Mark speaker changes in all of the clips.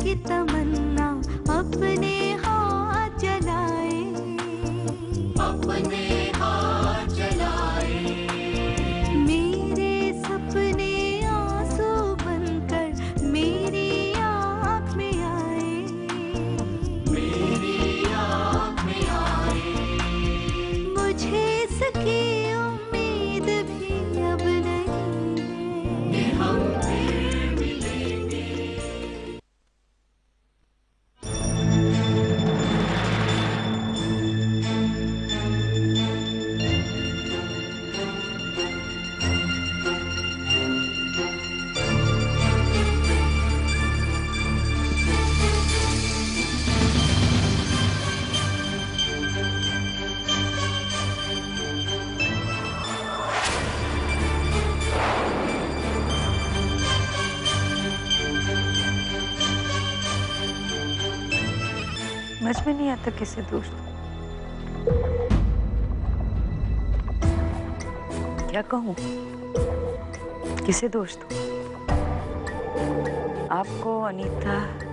Speaker 1: की तमन्ना अपने हाथ जलाए, अपने हाथ जलाए। मेरे सपने आंसू बनकर मेरी आँख में आए, मेरी आँख में आए। मुझे इसकी उम्मीद भी अब नहीं है कि हम फिर मिलेंगे।
Speaker 2: समझ में नहीं आता किसे दोष दूं। क्या कहूं, किसे दोष दूं? आपको, अनीता,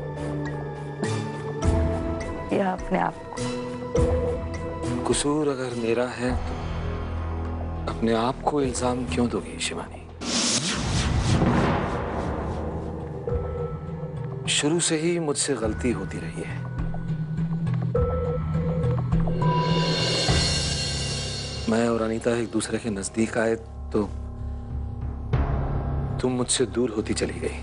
Speaker 2: या अपने आप को?
Speaker 3: कसूर अगर मेरा है तो अपने आप को इल्जाम क्यों दोगी शिवानी? शुरू से ही मुझसे गलती होती रही है। मैं और अनीता एक दूसरे के नजदीक आए तो तुम मुझसे दूर होती चली गई।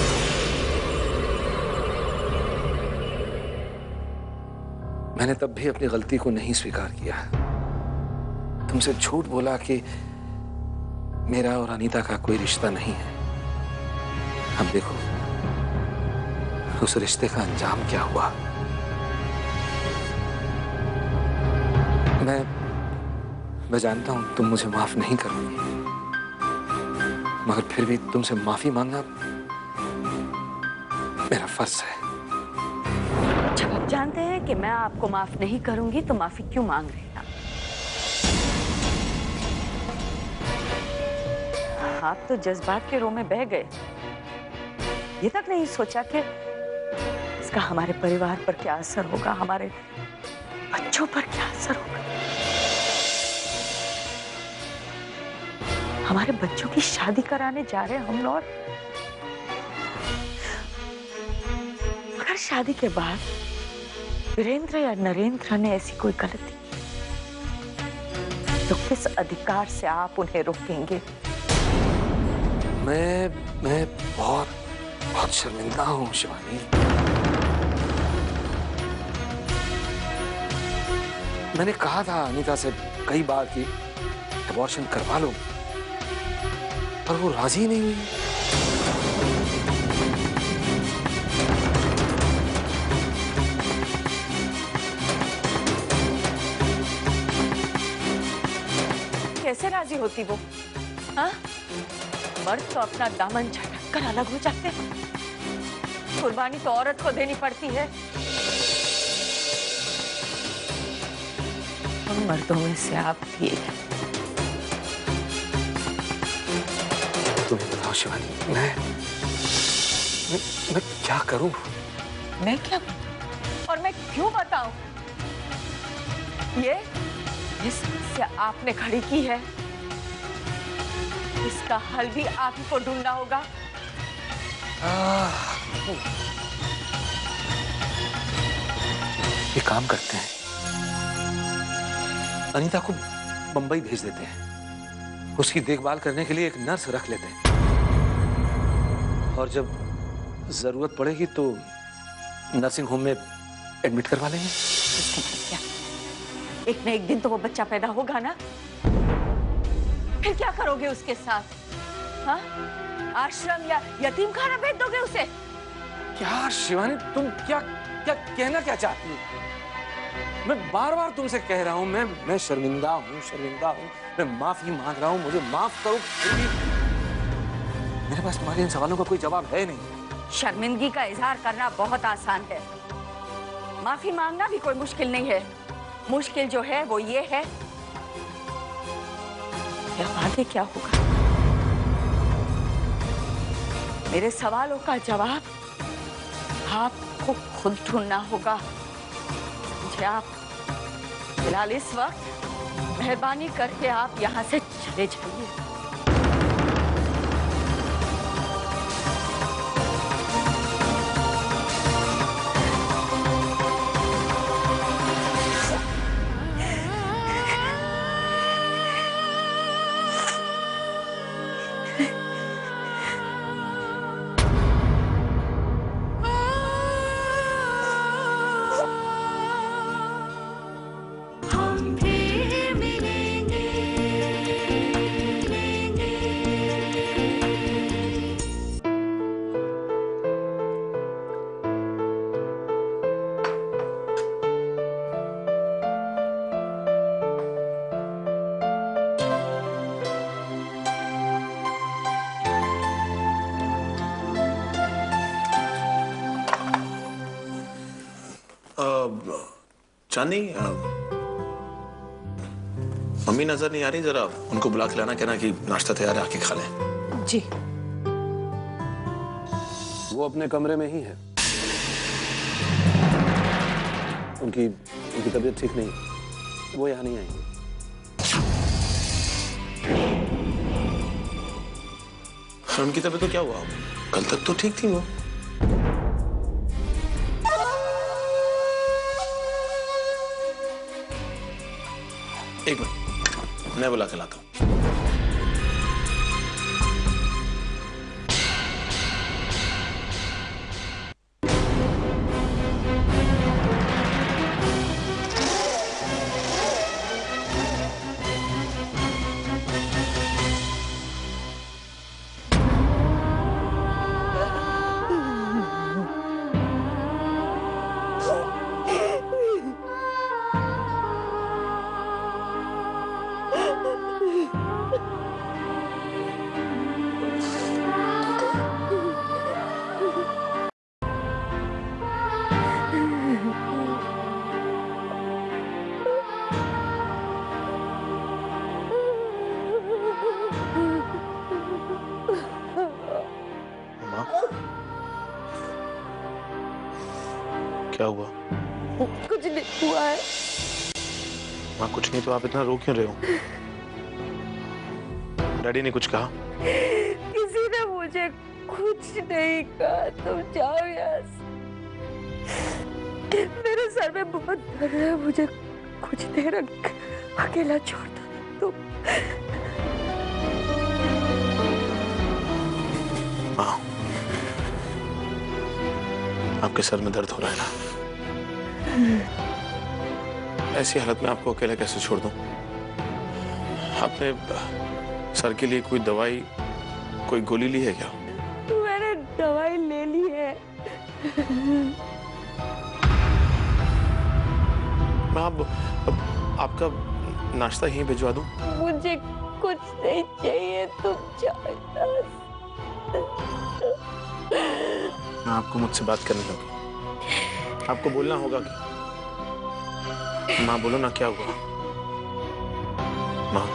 Speaker 3: मैंने तब भी अपनी गलती को नहीं स्वीकार किया। तुमसे झूठ बोला कि मेरा और अनीता का कोई रिश्ता नहीं है। अब देखो उस रिश्ते का अंजाम क्या हुआ। मैं जानता हूं तुम मुझे माफ नहीं करोगी, मगर फिर भी तुमसे माफी मांगना मेरा फर्ज है।
Speaker 2: जब आप जानते हैं कि मैं आपको माफ नहीं करूंगी तो माफी क्यों मांग रहे हैं आप तो जज्बात के रो में बह गए। ये तक नहीं सोचा कि इसका हमारे परिवार पर क्या असर होगा, हमारे बच्चों पर क्या असर होगा। हमारे बच्चों की शादी कराने जा रहे हैं हम लोग। अगर शादी के बाद वीरेंद्र या नरेंद्र ने ऐसी कोई गलती तो किस अधिकार से आप उन्हें रोकेंगे?
Speaker 3: मैं बहुत शर्मिंदा हूं शिवानी। मैंने कहा था अनीता से कई बार कि अबॉर्शन करवा लो, पर वो राजी नहीं हुई।
Speaker 2: कैसे राजी होती वो? हाँ? मर्द तो अपना दामन झटक कर अलग हो जाते हैं। कुर्बानी तो औरत को देनी पड़ती है। उन मर्दों में से आप भी एक हैं।
Speaker 3: तुम्हें बताओ शिवानी, मैं क्या करूं?
Speaker 2: मैं क्या और मैं क्यों बताऊं? ये समस्या आपने खड़ी की है, इसका हल भी आप ही को ढूंढना होगा।
Speaker 3: एक काम करते हैं, अनीता को बंबई भेज देते हैं। उसकी देखभाल करने के लिए एक नर्स रख लेते हैं, और जब जरूरत पड़ेगी तो नर्सिंग होम में एडमिट करवा लेंगे।
Speaker 2: एक न एक दिन तो वो बच्चा पैदा होगा ना, फिर क्या करोगे उसके साथ? हाँ? आश्रम या यतीम खाना भेज दोगे उसे?
Speaker 3: क्या शिवानी, तुम क्या कहना क्या चाहती हो? मैं बार बार तुमसे कह रहा हूं, मैं शर्मिंदा हूं, मैं माफी मांग रहा हूं, मुझे माफ करो। फिर भी मेरे पास तुम्हारे इन सवालों का कोई जवाब है नहीं।
Speaker 2: शर्मिंदगी का इजहार करना बहुत आसान है, माफी मांगना भी कोई मुश्किल नहीं है। मुश्किल जो है वो ये है कि आगे क्या होगा। मेरे सवालों का जवाब आपको खुद ढूंढना होगा मुझे। आप फिलहाल इस वक्त मेहरबानी करके आप यहाँ से चले जाइए।
Speaker 4: चांदनी, मम्मी नजर नहीं आ रही, जरा उनको बुला के लाना, कहना कि नाश्ता तैयार है, आके खा लें।
Speaker 5: जी।
Speaker 3: वो अपने कमरे में ही है। उनकी तबीयत ठीक नहीं, वो यहाँ नहीं आएंगे।
Speaker 4: उनकी तबीयत तो क्या हुआ? कल तक तो ठीक थी वो। एक मिनट, मैं बुला के लाता हूँ। क्या हुआ?
Speaker 5: कुछ नहीं हुआ है।
Speaker 4: माँ कुछ नहीं तो आप इतना रो क्यों रहे हो? डैडी ने कुछ कहा?
Speaker 5: किसी ने मुझे कुछ नहीं कहा। तुम जाओ यहाँ से। मेरे सर में बहुत दर्द है, मुझे कुछ देर अकेला छोड़ दो तुम।
Speaker 4: माँ, आपके सर में दर्द हो रहा है ना? ऐसी हालत में आपको अकेला कैसे छोड़ दूं? आपने सर के लिए कोई दवाई, कोई गोली ली है क्या?
Speaker 5: मैंने दवाई ले ली है।
Speaker 4: मैं आपका नाश्ता यहीं भिजवा दूं?
Speaker 5: मुझे कुछ नहीं चाहिए, तुम जाओ।
Speaker 4: मैं आपको मुझसे बात करनी होगी। आपको बोलना होगा कि माँ बोलो ना, क्या हुआ? माँ,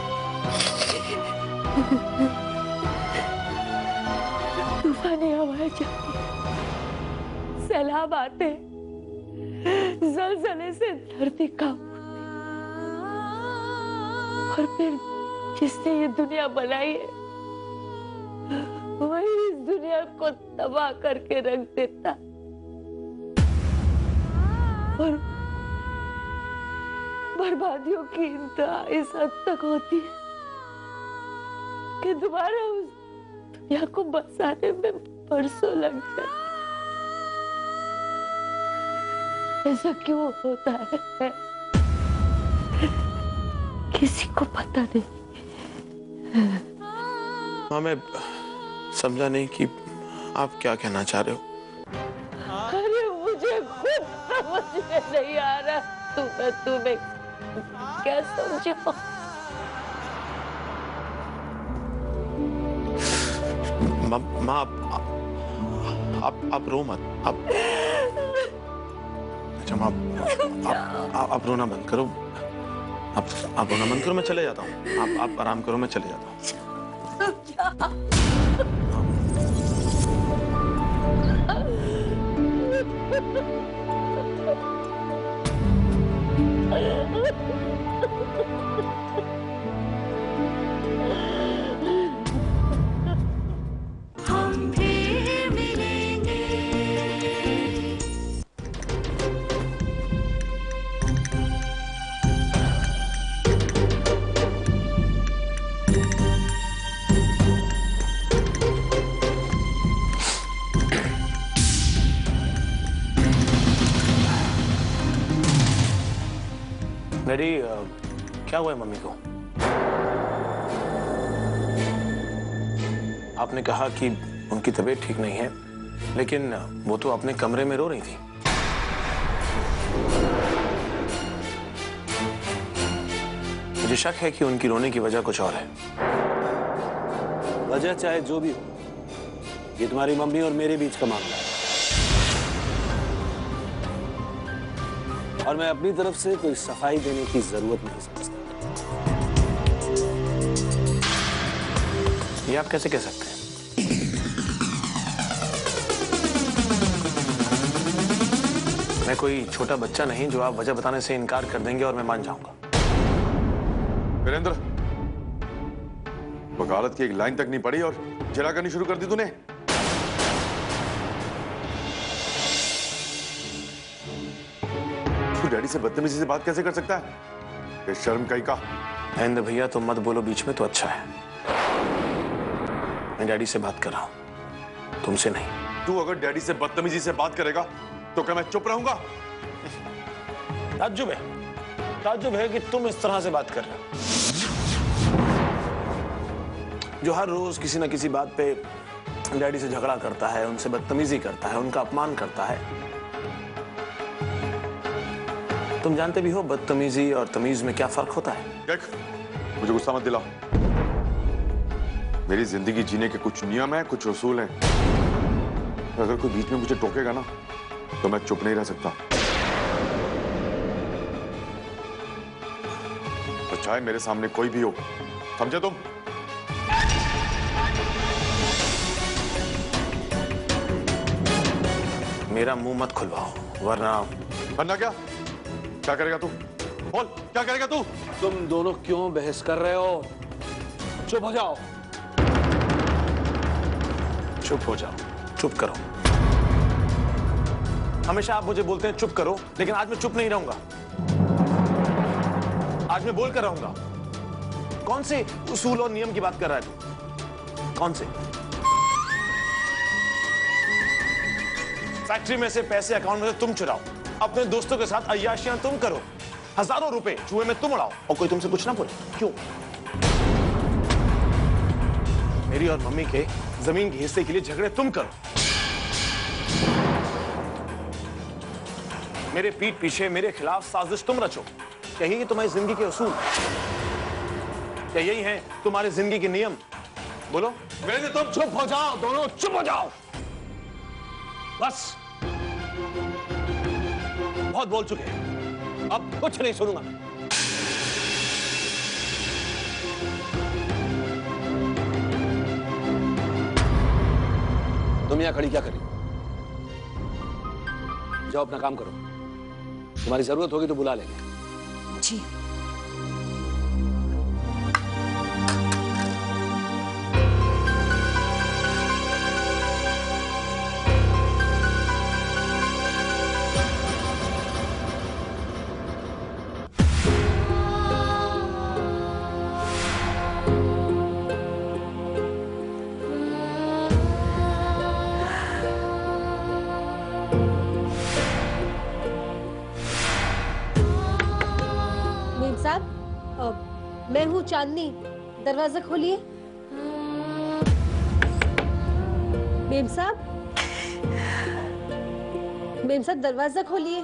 Speaker 5: तूफानी हवाएं चलती, सैलाब आते, ज़लज़ले से धरती कांपती, और फिर जिसने ये दुनिया बनाई है वही इस दुनिया को तबाह करके रख देता और बर्बादियों की इंतहा इस हद तक होती है कि दोबारा उस दुनिया को बसाने में बरसों लग जाते। ऐसा क्यों होता है किसी को पता नहीं।
Speaker 4: माँ मैं समझा नहीं कि आप क्या कहना चाह रहे हो।
Speaker 5: अरे मुझे खुद समझ में नहीं आ रहा, तुम्हें क्या समझाऊं?
Speaker 4: माँ आप रो मत। अच्छा माँ, आप रोना बंद करो। आप रोना बंद करो, मैं चले जाता हूँ। आप आराम करो, मैं चले जाता हूँ।
Speaker 1: हम फिर मिलेंगे।
Speaker 4: डैडी, क्या हुआ है मम्मी को? आपने कहा कि उनकी तबीयत ठीक नहीं है, लेकिन वो तो अपने कमरे में रो रही थी। मुझे शक है कि उनकी रोने की वजह कुछ और है।
Speaker 6: वजह चाहे जो भी हो, ये तुम्हारी मम्मी और मेरे बीच का मामला है, और मैं अपनी तरफ से कोई सफाई देने की जरूरत नहीं समझता।
Speaker 4: ये आप कैसे कह सकते हैं? मैं कोई छोटा बच्चा नहीं जो आप वजह बताने से इनकार कर देंगे और मैं मान जाऊंगा।
Speaker 7: वीरेंद्र, वकालत की एक लाइन तक नहीं पड़ी और जरा करनी शुरू कर दी तूने। तू डैडी से बदतमीजी से बात कैसे कर सकता है? ये शर्म कहीं का।
Speaker 4: महेंद्र भैया, तुम मत बोलो बीच में तो अच्छा है। मैं डैडी से बात कर रहा हूं, तुमसे नहीं।
Speaker 7: तू अगर डैडी से बदतमीजी से बात करेगा तो क्या मैं चुप रहूंगा?
Speaker 4: ताज्जुब है कि तुम इस तरह से बात कर रहे हो, जो हर रोज किसी ना किसी बात पे डैडी से झगड़ा करता है, उनसे बदतमीजी करता है, उनका अपमान करता है। तुम जानते भी हो बदतमीजी और तमीज में क्या फर्क होता है।
Speaker 7: देख, मुझे गुस्सा मत दिला। मेरी जिंदगी जीने के कुछ नियम हैं, कुछ उसूल हैं। अगर कोई बीच में मुझे टोकेगा ना तो मैं चुप नहीं रह सकता। तो चाहे मेरे सामने कोई भी हो, समझे तुम?
Speaker 4: मेरा मुंह मत खुलवाओ, वरना
Speaker 7: क्या क्या करेगा तू? बोल, क्या करेगा तू?
Speaker 6: तुम दोनों क्यों बहस कर रहे हो? चुप हो जाओ।
Speaker 4: चुप हो जाओ, चुप करो। हमेशा आप मुझे बोलते हैं चुप करो, लेकिन आज मैं चुप नहीं रहूंगा। आज मैं बोलकर रहूंगा। कौन से उसूल और नियम की बात कर रहा है तू? कौन से? फैक्ट्री में से पैसे अकाउंट में से तुम चुराओ, अपने दोस्तों के साथ अय्याशियां तुम करो, हजारों रुपए जुए में तुम उड़ाओ, और कोई तुमसे कुछ ना बोले। क्यों? मेरी और मम्मी के जमीन के हिस्से के लिए झगड़े तुम करो, मेरे पीठ पीछे मेरे खिलाफ साजिश तुम रचो। क्या यही तुम्हारी जिंदगी के उसूल? क्या यही है तुम्हारी जिंदगी के नियम? बोलो।
Speaker 6: मेरे तुम चुप हो जाओ, दोनों चुप हो जाओ। बस, बहुत बोल चुके हैं, अब कुछ नहीं सुनूंगा। तुम यहां खड़ी क्या करी? जाओ अपना काम करो, तुम्हारी जरूरत होगी तो बुला लेंगे।
Speaker 2: जी।
Speaker 8: मैं हूँ चांदनी, दरवाजा खोलिए। मेम साहब, दरवाजा खोलिए।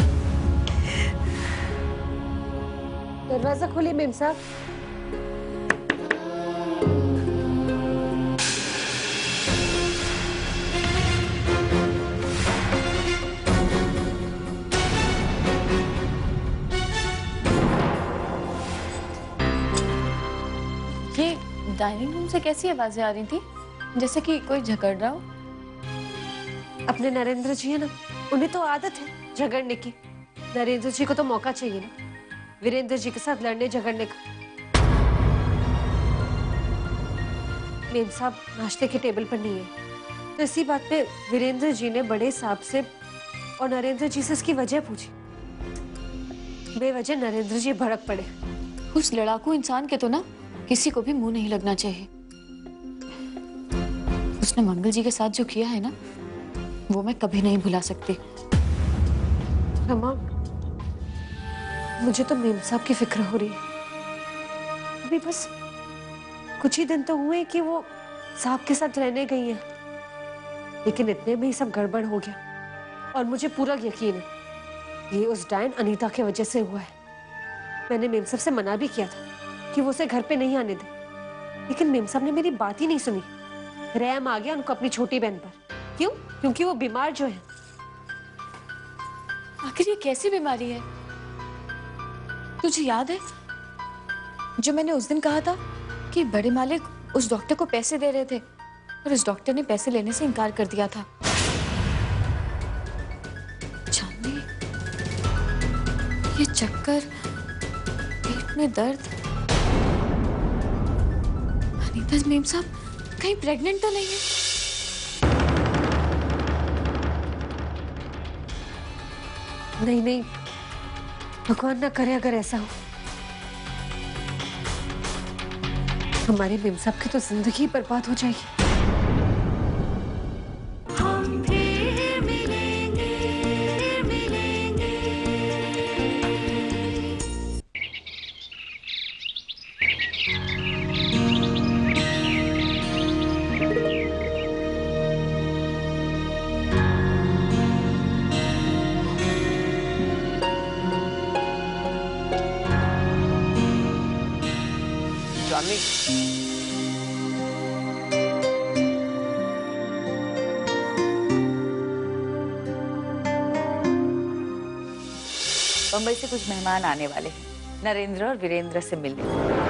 Speaker 8: दरवाजा खोलिए मेम साहब।
Speaker 5: डाइनिंग रूम से कैसी आवाजें आ रही थी, जैसे कि कोई झगड़ रहा हो?
Speaker 8: अपने नरेंद्र जी है ना, उन्हें तो आदत है झगड़ने की। नरेंद्र जी को तो मौका चाहिए ना वीरेंद्र जी के साथ लड़ने झगड़ने का। मेम साहब नाश्ते के टेबल पर नहीं है, तो इसी बात पे वीरेंद्र जी ने बड़े साहब से और नरेंद्र जी से इसकी वजह पूछी। बेवजह नरेंद्र जी भड़क पड़े।
Speaker 5: उस लड़ाकू इंसान के तो ना किसी को भी मुंह नहीं लगना चाहिए। उसने मंगल जी के साथ जो किया है ना, वो मैं कभी नहीं भुला सकती।
Speaker 8: रमा, मुझे तो मेम साहब की फिक्र हो रही है। अभी बस कुछ ही दिन तो हुए कि वो साहब के साथ रहने गई हैं, लेकिन इतने में ही सब गड़बड़ हो गया। और मुझे पूरा यकीन है ये उस डायन अनीता की वजह से हुआ है। मैंने मेम साहब से मना भी किया था कि वो उसे घर पे नहीं आने दे, लेकिन मेम साहब ने मेरी बात ही नहीं सुनी। रैम आ गया उनको अपनी छोटी बहन पर। क्यों? क्योंकि वो बीमार जो है।
Speaker 5: आखिर ये कैसी बीमारी है? तुझे याद है जो मैंने उस दिन कहा था कि बड़े मालिक उस डॉक्टर को पैसे दे रहे थे और उस डॉक्टर ने पैसे लेने से इनकार कर दिया था। चांदनी, ये चक्कर, पेट में दर्द, अनीता मेम साहब कहीं प्रेग्नेंट तो नहीं है?
Speaker 8: नहीं नहीं, भगवान ना करे अगर ऐसा हो। हमारे मेम साहब की तो जिंदगी बर्बाद हो जाएगी।
Speaker 1: हम फिर मिलेंगे मिलेंगे।
Speaker 3: चांदनी,
Speaker 2: बम्बई से कुछ मेहमान आने वाले हैं नरेंद्र और वीरेंद्र से मिलने।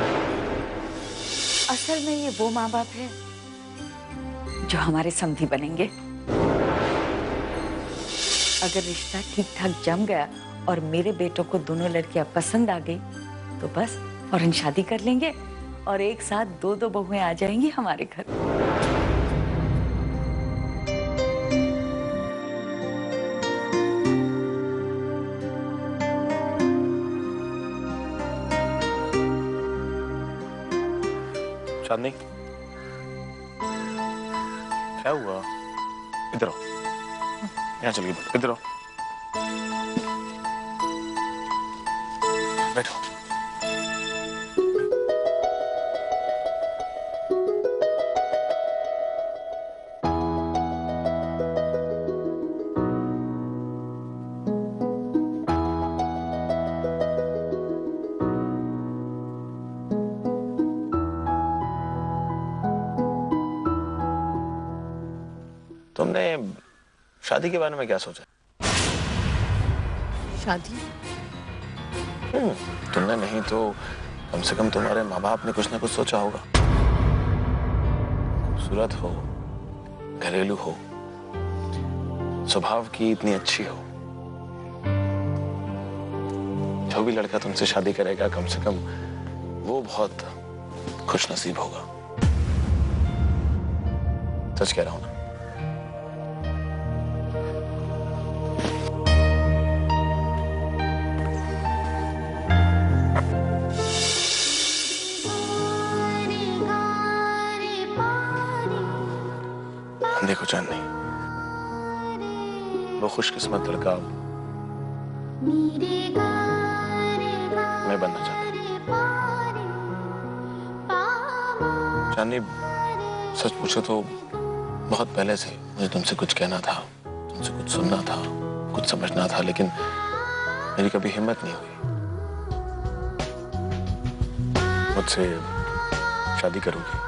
Speaker 2: असल में ये वो माँ बाप है जो हमारे समधी बनेंगे। अगर रिश्ता ठीक ठाक जम गया और मेरे बेटों को दोनों लड़कियां पसंद आ गई तो बस फौरन शादी कर लेंगे और एक साथ दो दो बहुएं आ जाएंगी हमारे घर।
Speaker 4: चांदनी, क्या हुआ? इधर आओ, यहाँ चलिए, इधर आओ, बैठो। तुमने शादी के बारे में क्या सोचा?
Speaker 8: शादी?
Speaker 4: तुमने नहीं तो कम से कम तुम्हारे माँ बाप ने कुछ ना कुछ सोचा होगा। खूबसूरत हो, घरेलू हो, स्वभाव की इतनी अच्छी हो, जो भी लड़का तुमसे शादी करेगा कम से कम वो बहुत खुशनसीब होगा। सच कह रहा हूं ना? देखो चांदनी, वो खुशकिस्मत लड़का मैं बनना चाहता हूँ। चांदनी, सच पूछो तो बहुत पहले से मुझे तुमसे कुछ कहना था, तुमसे कुछ सुनना था, कुछ समझना था, लेकिन मेरी कभी हिम्मत नहीं हुई। मुझसे शादी करोगी?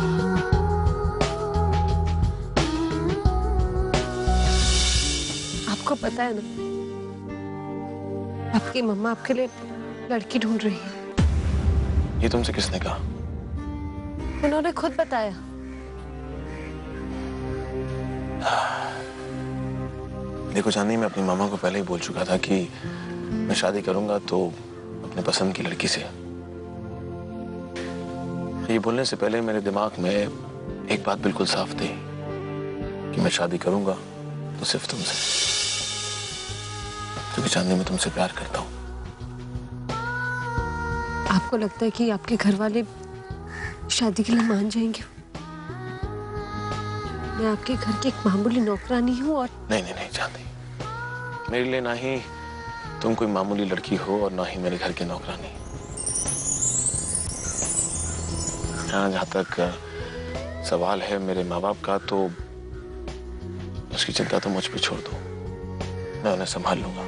Speaker 8: आपको पता है ना, आपकी मम्मा आपके लिए लड़की ढूंढ रही है।
Speaker 4: ये तुमसे किसने कहा?
Speaker 8: उन्होंने खुद बताया।
Speaker 4: देखो चांदनी, मैं अपनी मामा को पहले ही बोल चुका था कि मैं शादी करूंगा तो अपने पसंद की लड़की से। ये बोलने से पहले मेरे दिमाग में एक बात बिल्कुल साफ थी कि मैं शादी करूंगा तो सिर्फ तुमसे, क्योंकि चांदनी मैं तुमसे प्यार करता हूं।
Speaker 8: आपको लगता है कि आपके घर वाले शादी के लिए मान जाएंगे? मैं आपके घर की एक मामूली नौकरानी हूँ और
Speaker 4: नहीं चांदनी, मेरे लिए ना ही तुम कोई मामूली लड़की हो और ना ही मेरे घर की नौकरानी। हाँ, जहां तक सवाल है मेरे माँ बाप का, तो उसकी चिंता तो मुझ पे छोड़ दो, मैं उन्हें संभाल लूंगा।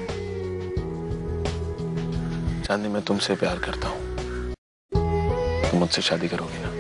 Speaker 4: चांदनी, मैं तुमसे प्यार करता हूँ, तुम मुझसे शादी करोगी ना?